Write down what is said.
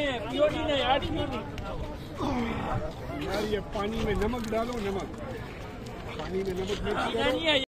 यार ये पानी में नमक डालो, नमक पानी में नमक मिक्स करो।